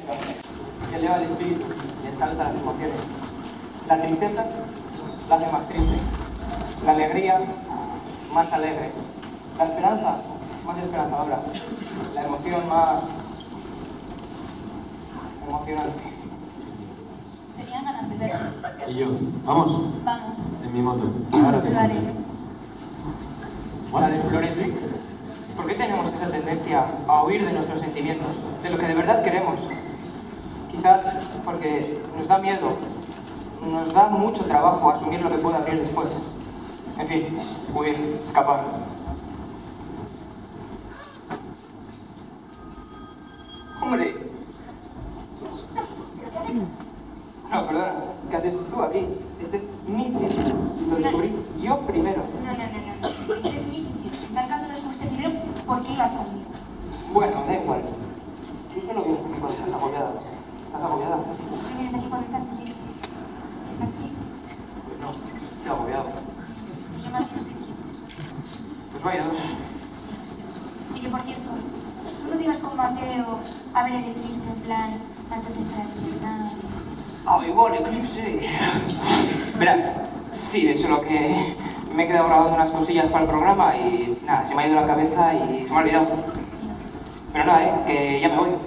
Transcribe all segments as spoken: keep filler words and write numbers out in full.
que eleva el espíritu y ensalza las emociones. La tristeza la hace más triste, la alegría más alegre, la esperanza más esperanzadora, la emoción más emocionante. Tenía ganas de verlo. Y yo, vamos. Vamos. En mi moto. Ahora lo haré. La de Florenzi. ¿Por qué tenemos esa tendencia a huir de nuestros sentimientos, de lo que de verdad queremos? Quizás porque nos da miedo, nos da mucho trabajo asumir lo que pueda venir después. En fin, huir, escapar. ¡Hombre! No, perdona, ¿qué haces tú aquí? Este es mi sitio. Lo descubrí yo primero. No, no, no, no. Este es mi sitio. En tal caso no es usted primero, ¿por qué ibas conmigo? Bueno, da igual. Tú solo vienes aquí cuando estás agobiada. ¿Estás agobiada? Tú vienes aquí cuando estás triste. ¿Estás triste? Pues no, estoy agobiado. Pues yo más bien estoy triste. Pues vaya dos. Y que, por cierto, tú no te ibas con Mateo a ver el eclipse en plan Mateo de fraternidad. ¡Ah, igual, eclipse! Verás, sí, de hecho lo que me he quedado grabando unas cosillas para el programa y nada, se me ha ido la cabeza y se me ha olvidado. Pero nada, eh, que ya me voy.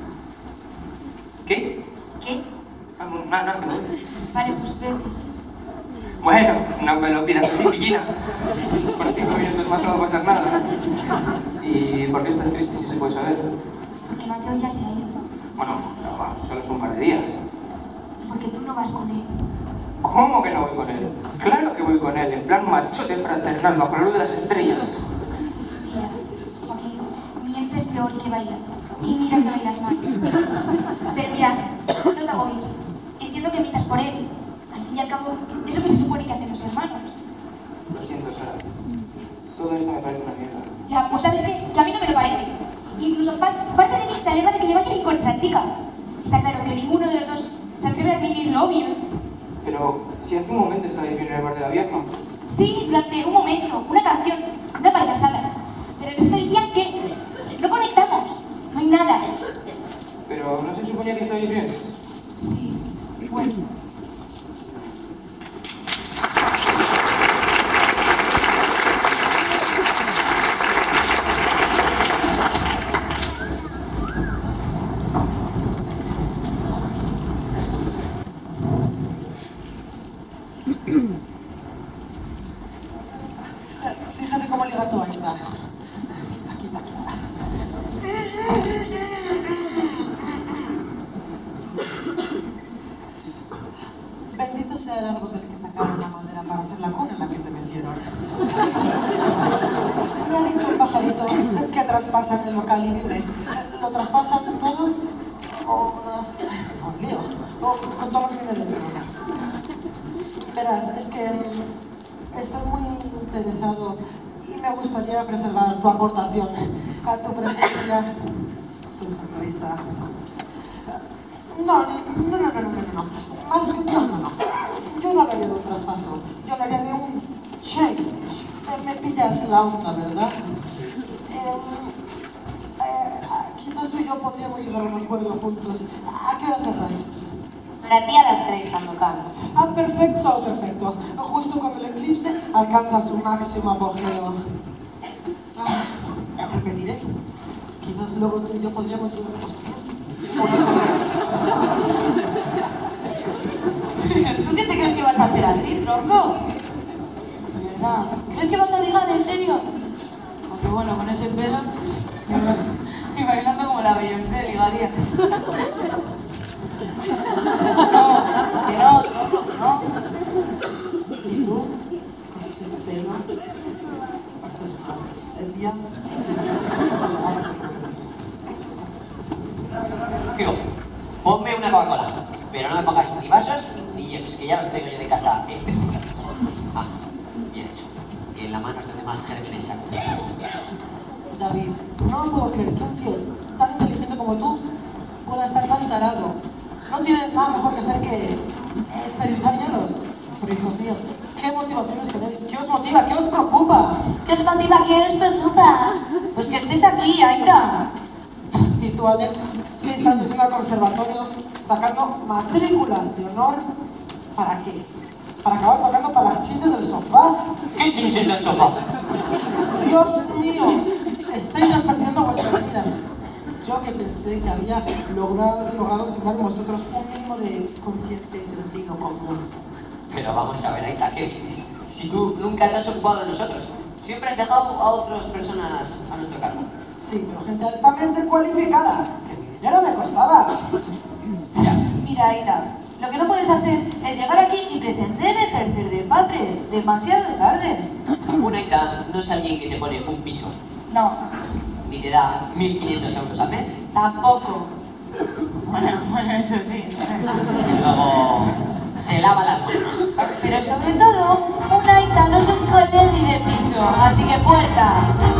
¿Qué? ¿Qué? Ah, Nada, nada, que me voy. Vale, pues vete. Bueno, no me lo pidas así, pillina. Por cinco minutos más no va a pasar nada. ¿Y por qué estás triste si se puede saber? Porque Mateo ya se ha ido. Bueno, pero vamos, solo es un par de días. Porque tú no vas con él. ¿Cómo que no voy con él? Claro que voy con él, en plan machote fraternal, bajo la luz de las estrellas. Mira, Joaquín, mientes peor que bailas. Y mira que bailas mal. Pero mira, no te agobies. Entiendo que mientas por él. Al fin y al cabo, es lo que se supone que hacen los hermanos. Lo siento, Sara. Todo esto me parece una mierda. Ya, pues sabes qué, que a mí no me lo parece. Incluso pa parte de mí se alegra de que le vaya bien con esa chica. Está claro que ninguno de los dos se atreve a admitir lo obvio. Pero si hace un momento estabais bien en el bar de la vieja. Sí, durante un momento, una canción, una payasada. Pero el resto del día, ¿qué? No conectamos, no hay nada. Pero ¿no se suponía que estabais bien? Sí, bueno. Fíjate cómo liga tu esta. Quita, quita, quita. Bendito sea el árbol del que sacaron la madera para hacer la cuna en la que te metieron. Me ha dicho un pajarito que traspasan el local y dime, ¿lo traspasan todo? O con lío, o con todo lo que viene dentro. Verás, es que estoy muy interesado y me gustaría preservar tu aportación, a tu presencia, tu sonrisa. No, no, no, no, no, no, no, más, no, no, no. Yo no hablaría de un traspaso, yo hablaría de un change. Me, me pillas la onda, ¿verdad? Eh, eh, quizás tú y yo podríamos llegar a un acuerdo juntos. ¿A qué hora cerráis? La tía a las tres, Sandokan. Ah, perfecto, perfecto. Justo cuando el eclipse alcanza su máximo apogeo. Ah, repetiré. Quizás luego tú y yo podríamos ir a ¿Tú qué te crees que vas a hacer así, tronco? De verdad. ¿Crees que vas a ligar en serio? Porque bueno, con ese pelo y bailando como la Beyoncé ligarías. No, que no, tronco, que no. ¿Y tú? Con ese pelo, pareces más sepia. Ahora te coges. Digo, ponme una Coca-Cola, pero no me pongáis ni vasos ni hielos, que ya os traigo yo de casa este azúcar. Ah, bien hecho. Que en la mano es donde más gérmenes saco. David, no puedo creer que un tío tan inteligente como tú pueda estar tan tarado. No tienes nada mejor que hacer que esterilizar hielos. Pero hijos míos, ¿qué motivaciones tenéis? ¿Qué os motiva? ¿Qué os preocupa? ¿Qué os motiva? ¿Qué os preocupa? Pues que estés aquí, Aita. ¿Y tú? tú, Alex, seis años en el conservatorio, sacando matrículas de honor. ¿Para qué? Para acabar tocando para las chinches del sofá. ¿Qué chinches del sofá? Dios mío, estáis desperdiciando vuestras vidas. Yo que pensé que había logrado, logrado sembrar en vosotros un mínimo de conciencia y sentido común. Pero vamos a ver, Aita, ¿qué dices? Si tú nunca te has ocupado de nosotros, siempre has dejado a otras personas a nuestro cargo. Sí, pero gente altamente cualificada, que mi dinero me costaba. Ya. Mira, Aita, lo que no puedes hacer es llegar aquí y pretender ejercer de padre demasiado tarde. Un Aita no es alguien que te pone un piso, No, ni te da mil quinientos euros al mes. tampoco. Bueno, bueno, eso sí. Y luego se lava las manos, ¿sabes? Pero sobre todo, un Aita no es un colegio ni de piso, así que puerta.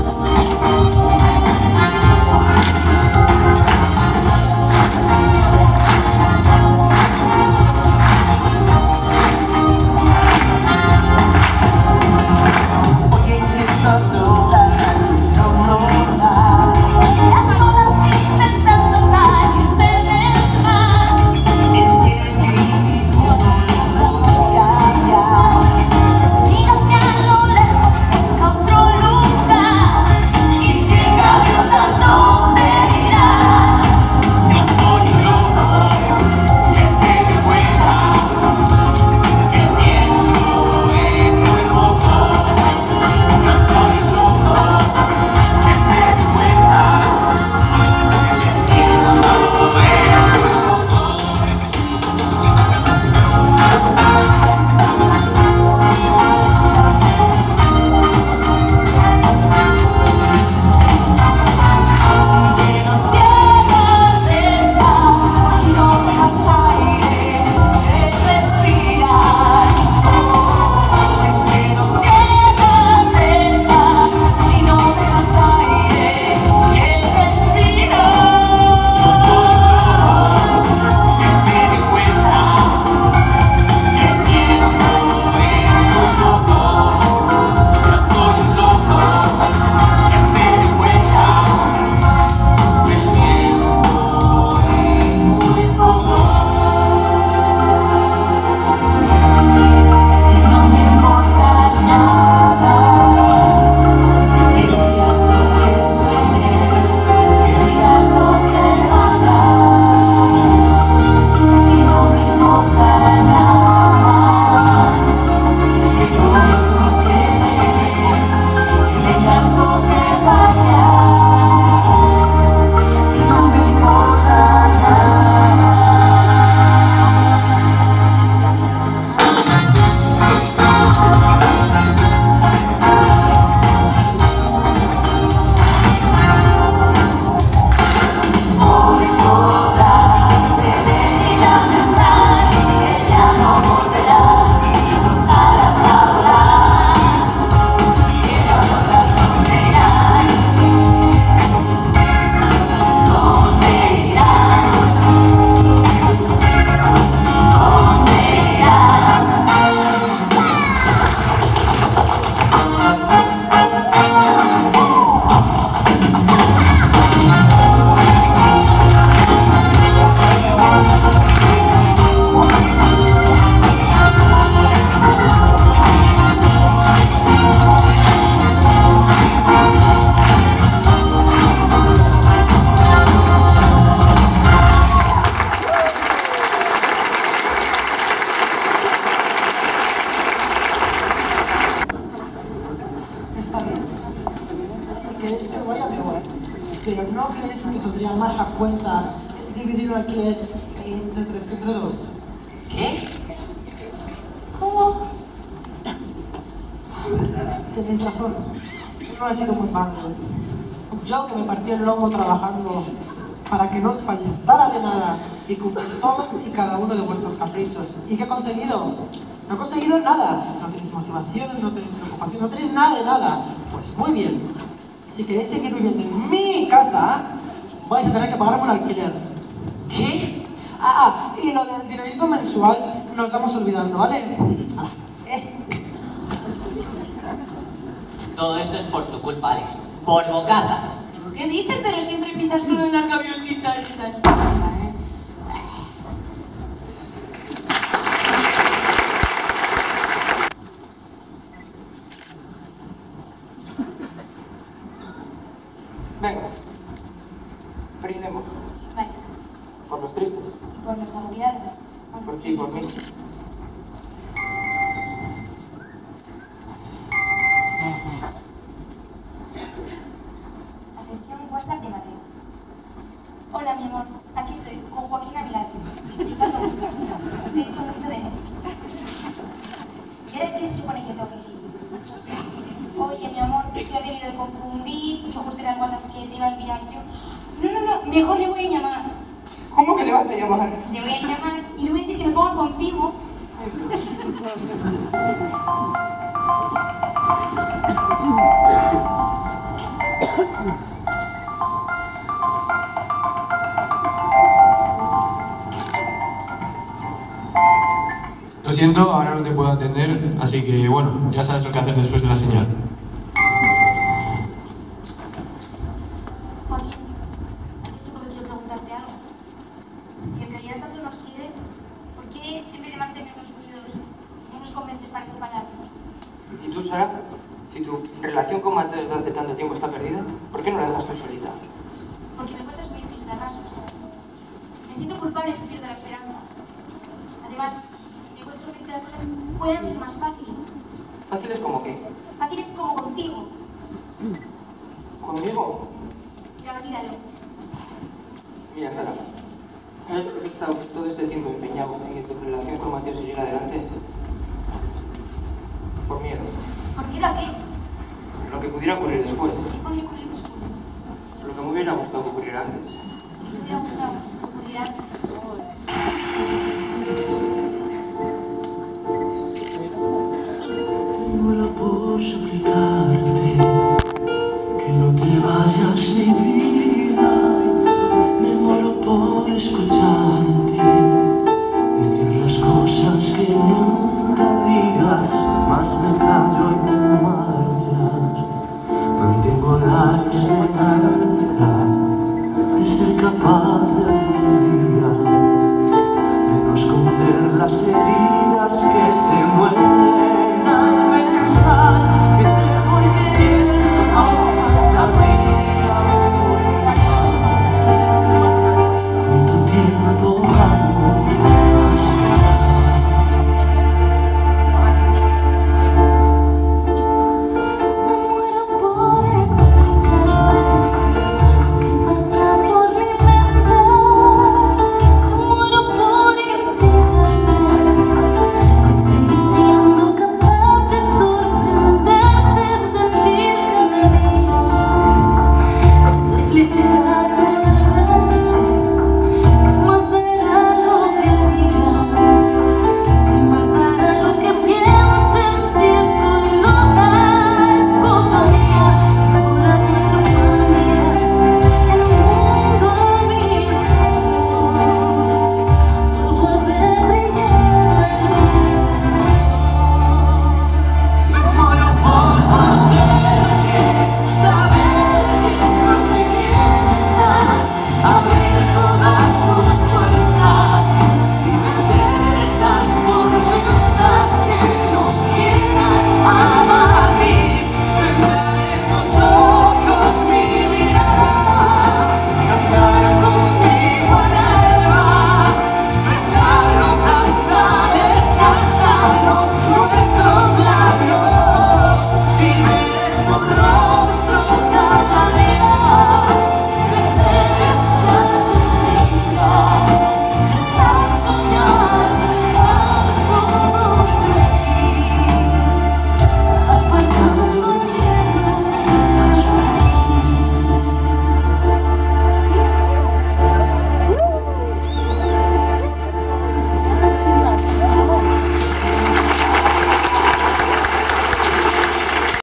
Pero ¿no crees que saldría más a cuenta dividir un alquiler entre tres que entre dos? ¿Qué? ¿Cómo? Tenéis razón. No he sido muy madre. Yo que me partí el lomo trabajando para que no os faltara de nada y cumplir todos y cada uno de vuestros caprichos. ¿Y qué he conseguido? No he conseguido nada. No tenéis motivación, no tenéis preocupación, no tenéis nada de nada. Pues muy bien. Si queréis seguir viviendo en mi casa, vais a tener que pagarme un alquiler. ¿Qué? Ah, ah, y lo del dinerito mensual nos estamos olvidando, ¿vale? Ah, eh. Todo esto es por tu culpa, Alex. Por bocadas. ¿Qué? ¿Qué dices? Pero siempre empiezas con lo de las gaviotitas y esas cosas, ¿eh? Venga, brindemos. Vale. Por los tristes, Por los agobiados. por ti y por mí. Atención, WhatsApp de Mateo. Hola, mi amor. Aquí estoy, con Joaquín a mi lado. Disfrutando mucho. Te he hecho mucho de menos. ¿Y ahora qué se supone que tengo que decir? Oye, mi amor, te has debido de confundir, que justo era el WhatsApp que te iba a enviar yo. No, no, no, mejor le voy a llamar. ¿Cómo que le vas a llamar? Le voy a llamar y le voy a decir que me ponga contigo. Lo siento, ahora no te puedo atender, así que bueno, ya sabes lo que hacer después de la señal. Joaquín, es que porque quiero preguntarte algo. Si en realidad tanto nos quieres, ¿por qué en vez de mantenernos unidos no nos convences para separarnos? ¿Y tú, Sara? Si tu relación con Mateo desde hace tanto tiempo está perdida, ¿por qué no la dejas tú solita? Pues porque me cuesta asumir mis fracasos. Me siento culpable si pierdo la esperanza. Además, me cuesta asumir que las cosas puedan ser más fáciles. ¿Fáciles como qué? Fáciles como contigo. ¿Conmigo? Mira, míralo. Mira, Sara, ¿sabes por qué he estado todo este tiempo empeñado en que tu relación con Mateo siguiera adelante? Por miedo. ¿Por miedo a qué? Lo que pudiera ocurrir después. ¿Qué podría ocurrir después? Lo que me hubiera gustado que ocurriera antes. ¿Qué te hubiera gustado?